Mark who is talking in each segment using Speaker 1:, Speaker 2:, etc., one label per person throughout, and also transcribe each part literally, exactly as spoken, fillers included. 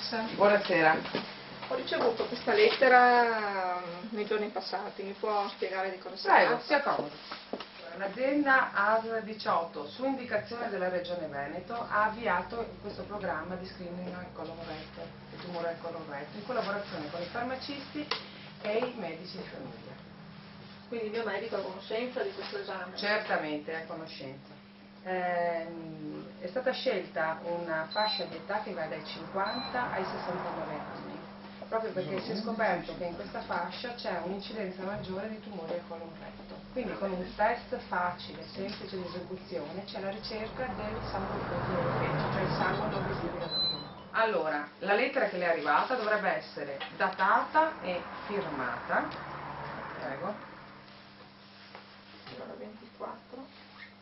Speaker 1: Commessa.
Speaker 2: Buonasera.
Speaker 1: Ho ricevuto questa lettera nei giorni passati, mi può spiegare di cosa si tratta?
Speaker 2: Prego, sia comodo. L'azienda A S L diciotto, su indicazione della Regione Veneto, ha avviato questo programma di screening al colon retto, il tumore al colon retto, in collaborazione con i farmacisti e i medici di famiglia.
Speaker 1: Quindi il mio medico ha conoscenza di questo esame?
Speaker 2: Certamente, è a conoscenza. Ehm, è stata scelta una fascia di età che va dai cinquanta ai sessantanove anni, proprio perché si è scoperto che in questa fascia c'è un'incidenza maggiore di tumori al colon retto. Quindi con un test facile, semplice di esecuzione, c'è la ricerca del sangue delle feci, cioè il sangue non visibile. Allora, la lettera che le è arrivata dovrebbe essere datata e firmata. Prego.
Speaker 1: Allora, ventiquattro.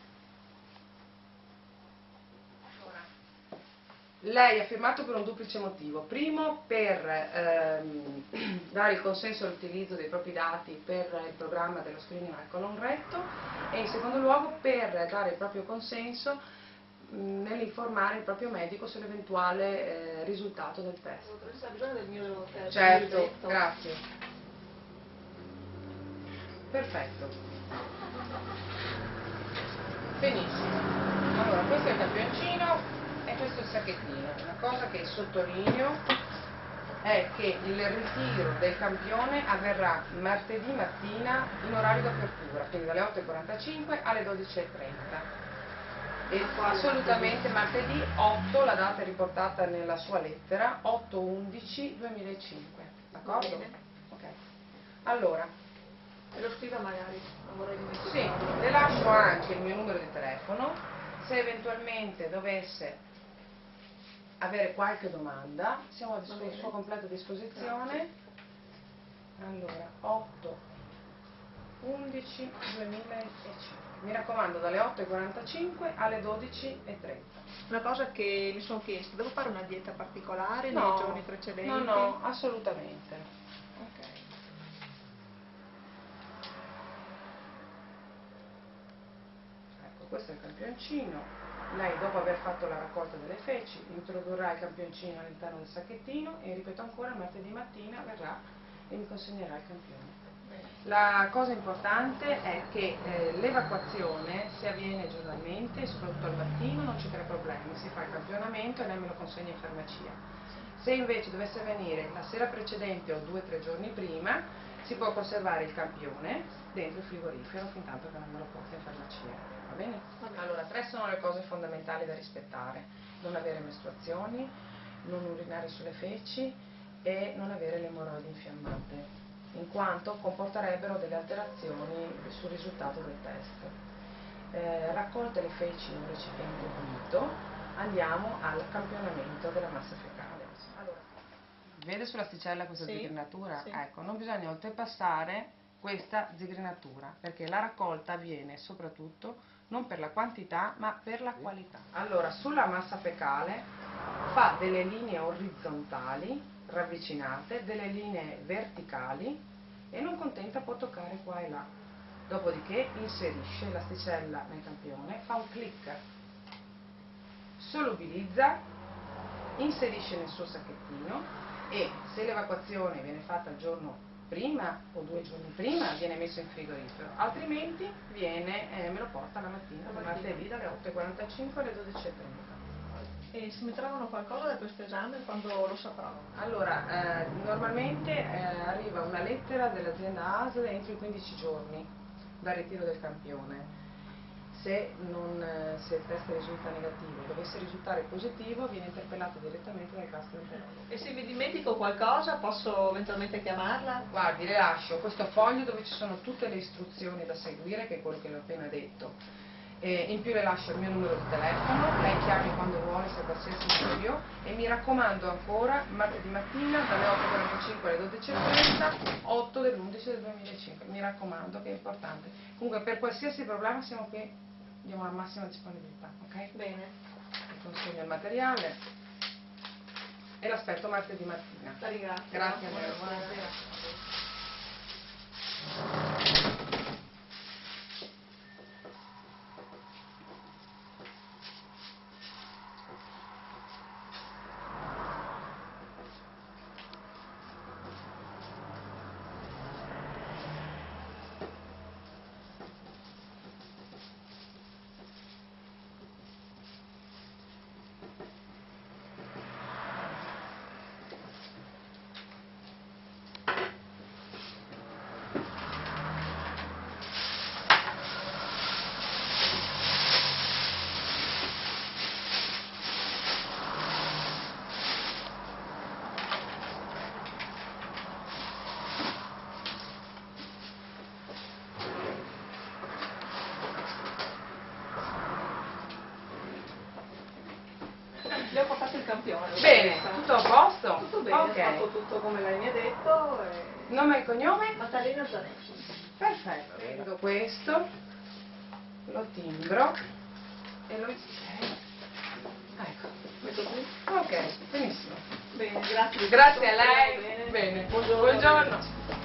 Speaker 2: Lei ha firmato per un duplice motivo. Primo, per ehm, dare il consenso all'utilizzo dei propri dati per il programma dello screening al colon retto, e in secondo luogo per dare il proprio consenso mh, nell'informare il proprio medico sull'eventuale eh, risultato del test.
Speaker 1: Dottoressa, ha bisogno del mio test?
Speaker 2: Certo, grazie. Perfetto. Benissimo. Allora, questo è il campioncino e questo è il sacchettino. Una cosa che sottolineo è che il ritiro del campione avverrà martedì mattina in orario d'apertura, quindi dalle otto e quarantacinque alle dodici e trenta. E assolutamente martedì otto, la data è riportata nella sua lettera, otto undici duemilacinque. D'accordo? Ok. Allora,
Speaker 1: E lo scriva magari, non vorrei
Speaker 2: sì,
Speaker 1: dimenticarlo.
Speaker 2: le lascio anche il mio numero di telefono, se eventualmente dovesse avere qualche domanda, siamo a dispo- sua completa disposizione. Allora, otto undici duemilacinque. Mi raccomando, dalle otto e quarantacinque alle dodici e trenta.
Speaker 1: Una cosa che mi sono chiesto, devo fare una dieta particolare nei
Speaker 2: No,
Speaker 1: giorni precedenti?
Speaker 2: no, no, assolutamente. Ok. Ecco, questo è il campioncino. Lei, dopo aver fatto la raccolta delle feci, introdurrà il campioncino all'interno del sacchettino e, ripeto ancora, martedì mattina verrà e mi consegnerà il campione. La cosa importante è che eh, l'evacuazione, se avviene giornalmente, soprattutto al mattino, non ci crea problemi, si fa il campionamento e lei me lo consegna in farmacia. Se invece dovesse avvenire la sera precedente o due o tre giorni prima, si può conservare il campione dentro il frigorifero fin tanto che non me lo porta in farmacia. Va bene? Allora, tre sono le cose fondamentali da rispettare: non avere mestruazioni, non urinare sulle feci e non avere le emorroidi infiammate, in quanto comporterebbero delle alterazioni sul risultato del test. Eh, raccolte le feci in un recipiente pulito, andiamo al campionamento della massa fecale. Allora, vede sull'asticella questa
Speaker 1: Sì,
Speaker 2: zigrinatura?
Speaker 1: sì.
Speaker 2: Ecco, non bisogna oltrepassare questa zigrinatura, perché la raccolta avviene soprattutto non per la quantità ma per la qualità. Allora, sulla massa fecale fa delle linee orizzontali ravvicinate, delle linee verticali, e non contenta può toccare qua e là. Dopodiché inserisce l'asticella nel campione, fa un clic, solubilizza, inserisce nel suo sacchettino, e se l'evacuazione viene fatta il giorno prima o due giorni prima viene messo in frigorifero, altrimenti viene, eh, me lo porta la mattina, la martedì dalle otto e quarantacinque alle dodici e trenta.
Speaker 1: E se mi trovano qualcosa da questo esame, quando lo saprò?
Speaker 2: Allora, eh, normalmente eh, arriva una lettera dell'azienda A S L entro i quindici giorni dal ritiro del campione. Se, non, eh, se il test risulta negativo, dovesse risultare positivo, viene interpellato direttamente dal gastroenterologo.
Speaker 1: E se mi dimentico qualcosa, posso eventualmente chiamarla?
Speaker 2: Guardi, le lascio questo foglio dove ci sono tutte le istruzioni da seguire, che è quello che le ho appena detto. E in più le lascio il mio numero di telefono, lei chiami quando vuole se ha qualsiasi dubbio, e mi raccomando ancora, martedì mattina dalle otto e quarantacinque alle dodici e trenta, otto dell'undici del duemilacinque, mi raccomando, che è importante. Comunque, per qualsiasi problema siamo qui, diamo la massima disponibilità, ok?
Speaker 1: Bene.
Speaker 2: Vi consegno il materiale e l'aspetto martedì mattina.
Speaker 1: La ringrazio.
Speaker 2: Grazie a lei,
Speaker 1: Buonasera.
Speaker 2: buonasera.
Speaker 1: campione.
Speaker 2: Bene, tutto a posto?
Speaker 1: Tutto bene,
Speaker 2: Ok.
Speaker 1: ho fatto tutto come lei mi ha detto. E...
Speaker 2: Nome e cognome?
Speaker 1: Maddalena Zanetti.
Speaker 2: Perfetto, prendo questo, lo timbro e lo insermo. Ecco.
Speaker 1: Metto qui?
Speaker 2: Ok, benissimo.
Speaker 1: Bene, grazie.
Speaker 2: Grazie a lei.
Speaker 1: Bene.
Speaker 2: Bene.
Speaker 1: Buongiorno.
Speaker 2: Buongiorno.